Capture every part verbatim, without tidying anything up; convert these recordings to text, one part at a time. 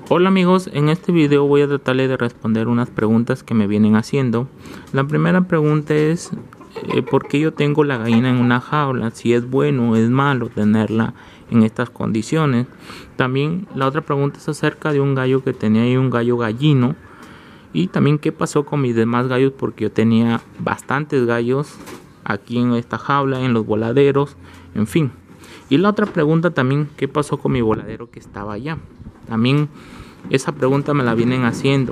Hola amigos, en este video voy a tratarle de responder unas preguntas que me vienen haciendo. La primera pregunta es eh, ¿por qué yo tengo la gallina en una jaula? Si es bueno o es malo tenerla en estas condiciones. También la otra pregunta es acerca de un gallo que tenía ahí, un gallo gallino. Y también qué pasó con mis demás gallos, porque yo tenía bastantes gallos aquí en esta jaula, en los voladeros, en fin. Y la otra pregunta también, ¿qué pasó con mi voladero que estaba allá? También esa pregunta me la vienen haciendo.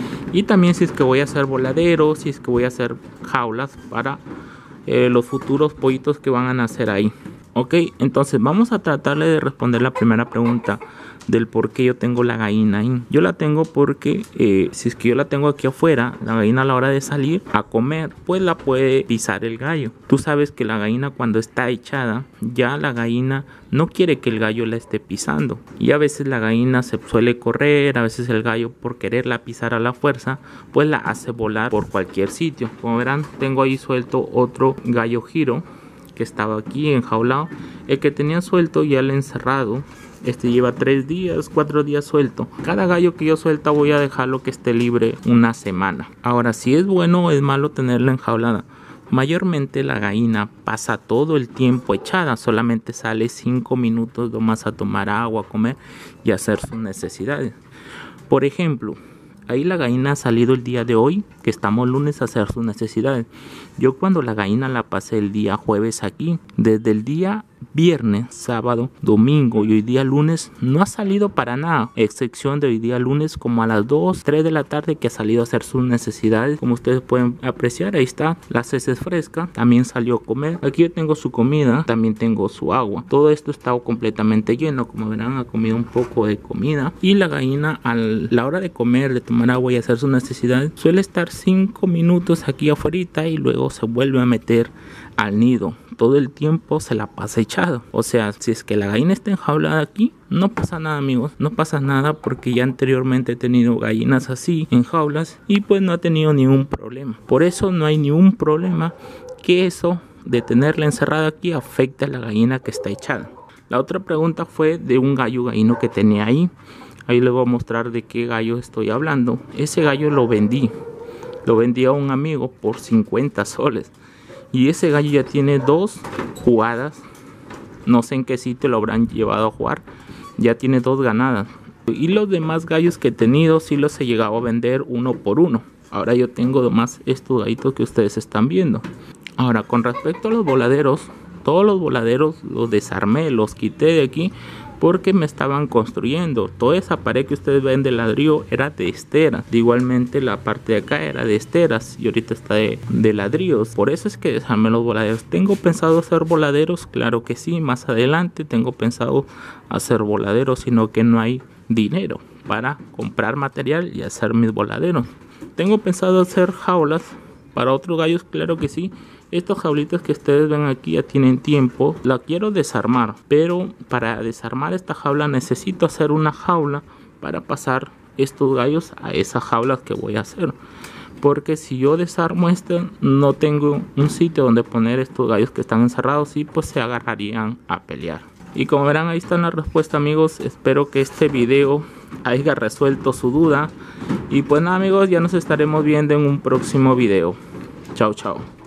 Y también si es que voy a hacer voladeros, si es que voy a hacer jaulas para eh, los futuros pollitos que van a nacer ahí. Ok, entonces vamos a tratarle de responder la primera pregunta del por qué yo tengo la gallina ahí. Yo la tengo porque eh, si es que yo la tengo aquí afuera, la gallina a la hora de salir a comer, pues la puede pisar el gallo. Tú sabes que la gallina cuando está echada, ya la gallina no quiere que el gallo la esté pisando. Y a veces la gallina se suele correr, a veces el gallo por quererla pisar a la fuerza, pues la hace volar por cualquier sitio. Como verán, tengo ahí suelto otro gallo giro que estaba aquí enjaulado. El que tenía suelto ya lo he encerrado. Este lleva tres días, cuatro días suelto. Cada gallo que yo suelta voy a dejarlo que esté libre una semana. Ahora, si es bueno o es malo tenerla enjaulada. Mayormente la gallina pasa todo el tiempo echada. Solamente sale cinco minutos nomás a tomar agua, a comer y a hacer sus necesidades. Por ejemplo, ahí la gallina ha salido el día de hoy, que estamos lunes, a hacer sus necesidades. Yo cuando la gallina la pasé el día jueves aquí, desde el día viernes, sábado, domingo y hoy día lunes, no ha salido para nada, excepción de hoy día lunes como a las dos, tres de la tarde, que ha salido a hacer sus necesidades. Como ustedes pueden apreciar, ahí está, las heces frescas, también salió a comer. Aquí yo tengo su comida, también tengo su agua. Todo esto está completamente lleno, como verán, ha comido un poco de comida. Y la gallina a la hora de comer, de tomar agua y hacer sus necesidades, suele estar cinco minutos aquí afuera y luego se vuelve a meter al nido. Todo el tiempo se la pasa echado. O sea, si es que la gallina está enjaulada aquí, no pasa nada amigos, no pasa nada, porque ya anteriormente he tenido gallinas así en jaulas y pues no ha tenido ningún problema. Por eso no hay ningún problema que eso de tenerla encerrada aquí afecte a la gallina que está echada. La otra pregunta fue de un gallo gallino que tenía ahí. Ahí les voy a mostrar de qué gallo estoy hablando. Ese gallo lo vendí. Lo vendí a un amigo por cincuenta soles. Y ese gallo ya tiene dos jugadas. No sé en qué sitio lo habrán llevado a jugar. Ya tiene dos ganadas. Y los demás gallos que he tenido sí los he llegado a vender uno por uno. Ahora yo tengo más estos gallitos que ustedes están viendo. Ahora, con respecto a los voladeros, todos los voladeros los desarmé, los quité de aquí, porque me estaban construyendo. Toda esa pared que ustedes ven de ladrillo era de esteras. Igualmente la parte de acá era de esteras y ahorita está de, de ladrillos. Por eso es que desarmé los voladeros. ¿Tengo pensado hacer voladeros? Claro que sí, más adelante tengo pensado hacer voladeros, sino que no hay dinero para comprar material y hacer mis voladeros. Tengo pensado hacer jaulas para otros gallos, claro que sí. Estos jaulitas que ustedes ven aquí ya tienen tiempo. La quiero desarmar, pero para desarmar esta jaula necesito hacer una jaula para pasar estos gallos a esas jaulas que voy a hacer. Porque si yo desarmo esta, no tengo un sitio donde poner estos gallos que están encerrados y pues se agarrarían a pelear. Y como verán, ahí está la respuesta amigos. Espero que este video haya resuelto su duda. Y pues nada amigos, ya nos estaremos viendo en un próximo video. Chao, chao.